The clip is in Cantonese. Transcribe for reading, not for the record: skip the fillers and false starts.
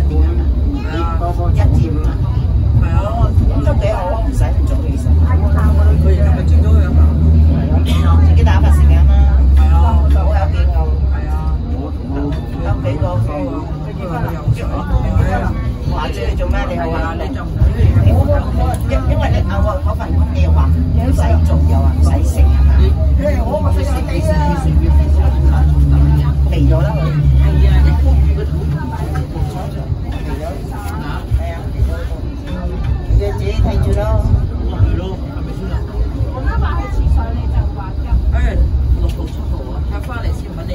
點啊？1至5啊？係啊，咁都幾好啊，唔使咁早起身。佢而家咪朝早去飲茶？係啊，自己打發時間啦。係啊，好有幾個。係啊，有幾個科喎，跟住話又話住你做咩？你又話你就唔因為你嗰份工你又話唔使做，又話唔使食係嘛？我食肥咗啦佢。係啊，肥咗。係啊，你自己睇住咯。